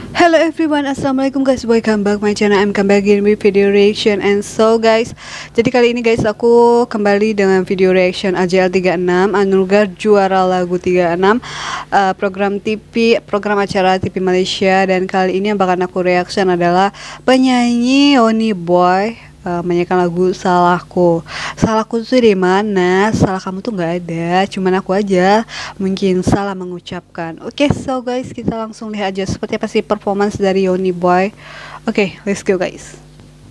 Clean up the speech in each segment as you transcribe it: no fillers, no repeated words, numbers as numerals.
Hello everyone, assalamualaikum guys, welcome back my channel. I'm come back again with video reaction. And so guys, jadi kali ini guys aku kembali dengan video reaction AJL 36 Anugerah Juara Lagu 36, program TV, program acara TV Malaysia. Dan kali ini yang bakal aku reaction adalah penyanyi Yoni Boy menyanyikan lagu Salahku. Salahku tuh di mana? Salah kamu tuh nggak ada, cuman aku aja mungkin salah mengucapkan. Oke, so guys, kita langsung lihat aja seperti apa sih performance dari Yoni Boy. Oke, let's go guys.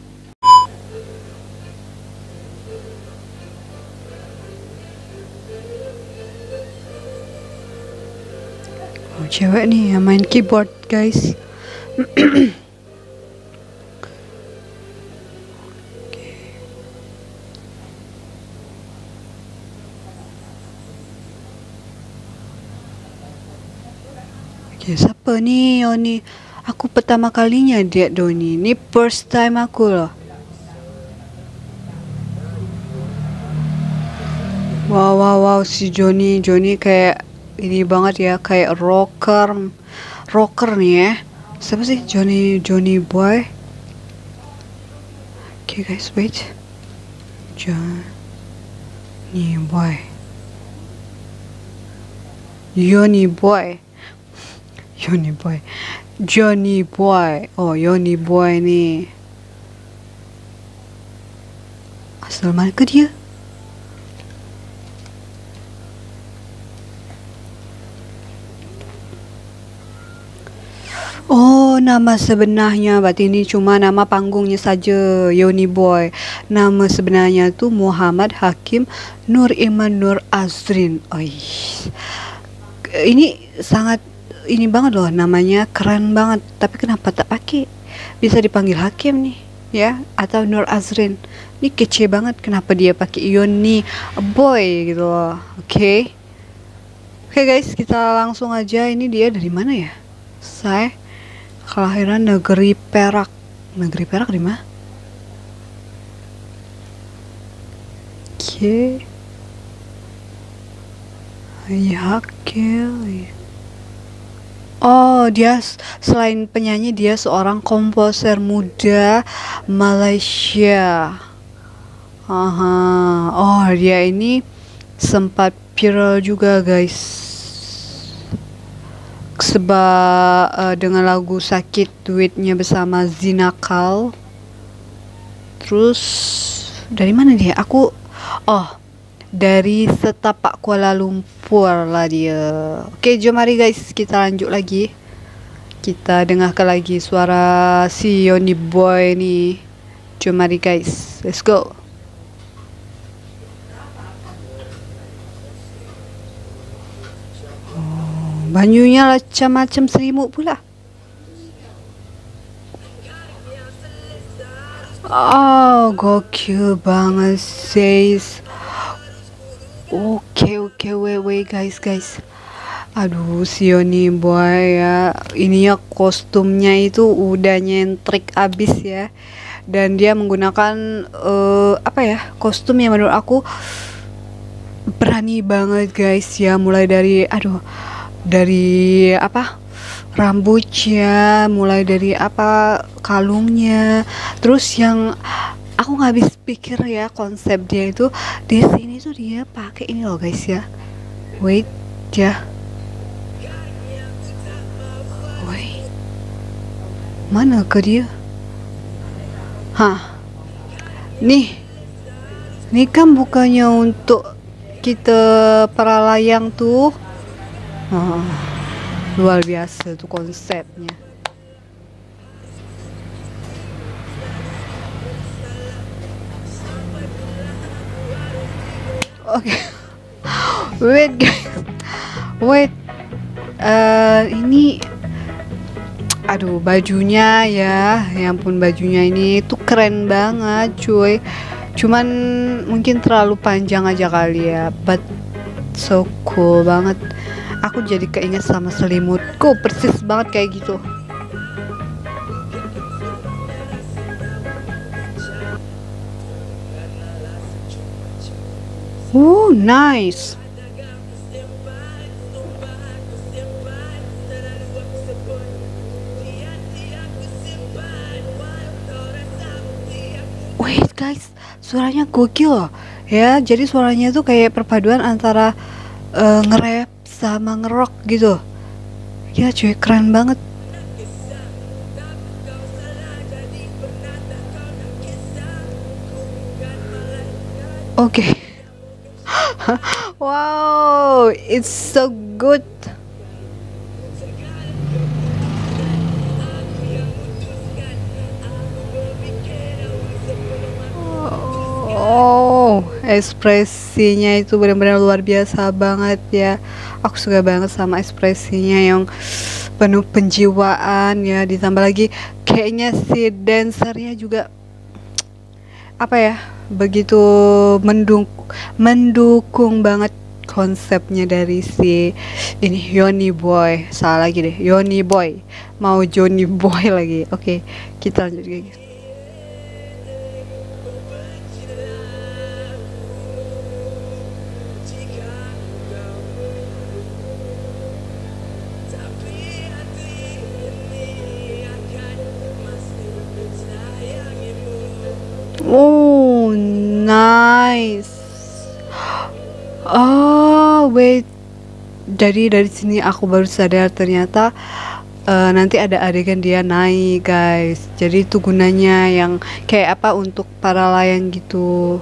Oh, cewek nih yang main keyboard guys. Siapa nih Yoni? Aku pertama kalinya lihat Doni. Ini first time aku loh. Wow, si Johnny kayak ini banget ya, kayak rocker nih ya. Siapa sih Johnny Boy? Oke guys, wait. Johnny Boy. Oh, Yoni Boy nih. Asal mana ke dia? Oh, nama sebenarnya berarti ini cuma nama panggungnya saja, Yoni Boy. Nama sebenarnya tuh Muhammad Hakim Nur Iman Nur Azrin. Ini sangat ini banget loh, namanya keren banget. Tapi kenapa tak pakai? Bisa dipanggil Hakim nih, ya, atau Nur Azrin. Ini kece banget. Kenapa dia pakai Yoni Boy gitu loh? Oke guys, kita langsung aja. Ini dia dari mana ya? Saya kelahiran negeri Perak. Negeri Perak di mana? Oke. Hakim. Oh, dia selain penyanyi, dia seorang komposer muda Malaysia. Oh, dia ini sempat viral juga guys, sebab dengan lagu Sakit duetnya bersama Zinakal. Terus dari mana dia? Dari Setapak Kuala Lumpur lah dia. Oke, jom mari guys, kita lanjut lagi. Kita dengarkan lagi suara si Yoni Boy nih. Jom mari guys, let's go. Banyunya macam-macam selimut pula. Oh, gokil banget sis. Oke, wait guys. Aduh, si Yoni Boy ya, ininya kostumnya itu udah nyentrik abis ya. Dan dia menggunakan kostum yang menurut aku berani banget guys ya. Mulai dari rambutnya, mulai dari kalungnya. Terus yang aku nggak habis pikir ya, konsep dia itu di sini tuh dia pakai ini loh guys ya. Wait. Mana ke dia? Nih kan bukannya untuk kita para layang tuh. Luar biasa tuh konsepnya. Oke. Wait guys. Ini bajunya ya ampun, bajunya ini tuh keren banget cuy. Cuman mungkin terlalu panjang aja kali ya, but so cool banget. Aku jadi keinget sama selimutku, persis banget kayak gitu. Nice. guys, suaranya gokil loh ya. Jadi suaranya tuh kayak perpaduan antara nge-rap sama nge-rock gitu. Gila cuy, keren banget. Oke. Wow, it's so good. Oh, ekspresinya itu benar-benar luar biasa banget ya. Aku suka banget sama ekspresinya yang penuh penjiwaan ya. Ditambah lagi kayaknya si dancernya juga apa ya, begitu mendukung banget konsepnya dari si ini Yoni Boy. Salah lagi deh, Yoni Boy mau Johnny Boy lagi. Oke, kita lanjut lagi. Oh, nice. Oh, wait. Jadi dari sini aku baru sadar ternyata nanti ada adegan dia naik, guys. Jadi itu gunanya yang kayak apa untuk para layang gitu.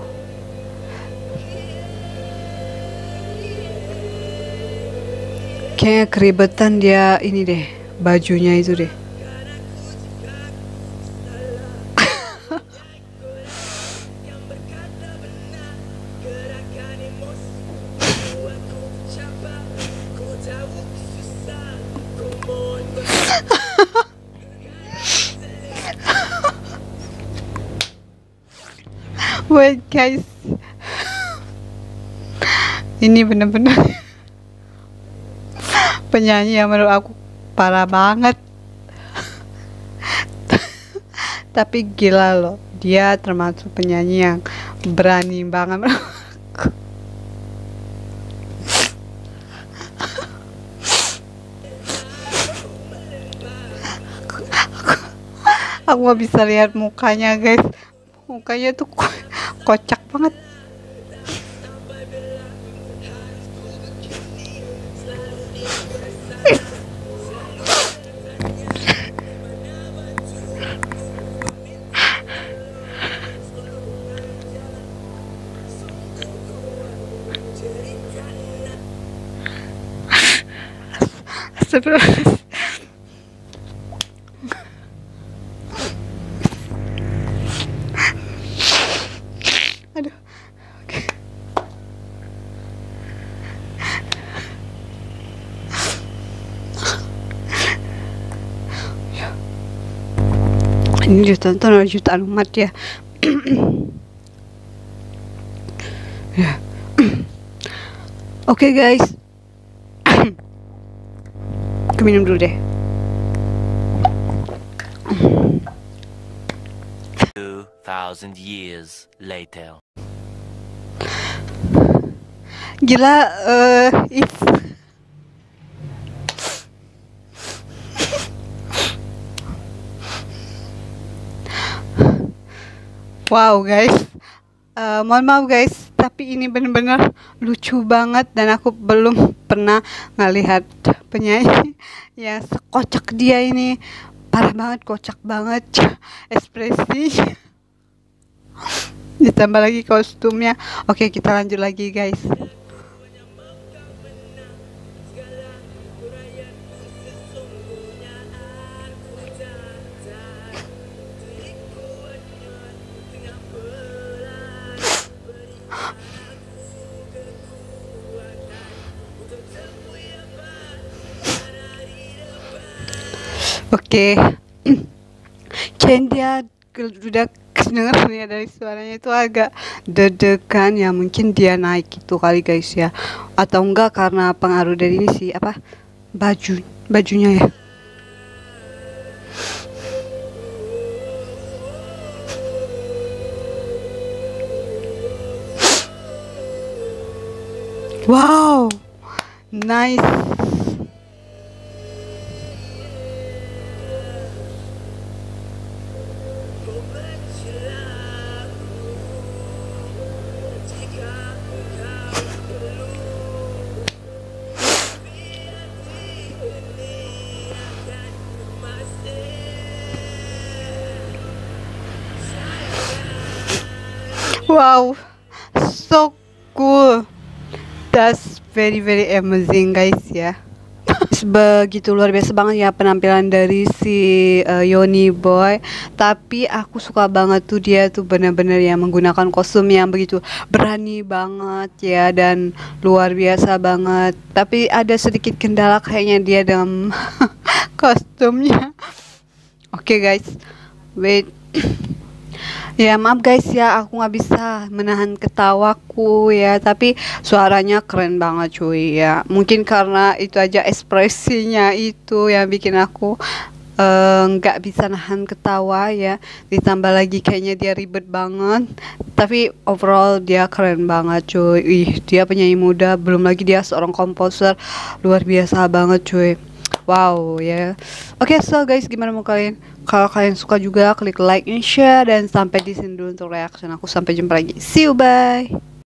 Kayaknya keribetan dia ini deh, bajunya itu deh. Wait guys, ini bener-bener penyanyi yang menurut aku parah banget. Tapi gila loh, dia termasuk penyanyi yang berani banget. Aku nggak bisa lihat mukanya guys, mukanya tuh kocak banget. Astagfirullah. Aduh. Oke. Ini ditonton oleh jutaan umat ya. Ya. Oke guys. Aku minum dulu deh. 2,000 years later. Gila, if wow guys, mohon maaf guys, tapi ini benar-benar lucu banget dan aku belum pernah ngelihat penyanyi yang sekocak dia ini. Parah banget, kocak banget ekspresi. Ditambah lagi kostumnya. Oke, kita lanjut lagi guys. Oke. Dia udah kedengeran ya dari suaranya itu agak deg-degan ya, mungkin dia naik itu kali guys ya, atau enggak karena pengaruh dari ini sih apa bajunya ya. Wow, nice. Wow, so cool. That's very very amazing guys ya. Begitu luar biasa banget ya penampilan dari si Yoni Boy. Tapi aku suka banget tuh dia tuh benar-benar ya menggunakan kostum yang begitu berani banget ya dan luar biasa banget. Tapi ada sedikit kendala kayaknya dia dalam kostumnya. Oke guys, wait. Ya maaf guys ya, aku nggak bisa menahan ketawaku ya, tapi suaranya keren banget cuy ya. Mungkin karena itu aja ekspresinya itu yang bikin aku nggak bisa nahan ketawa ya. Ditambah lagi kayaknya dia ribet banget, tapi overall dia keren banget cuy. Ih, dia penyanyi muda, belum lagi dia seorang komposer luar biasa banget cuy. Wow ya. Oke, so guys, gimana mau kalian? Kalau kalian suka juga klik like and share, dan sampai di sini dulu untuk reaction aku. Sampai jumpa lagi. See you, bye.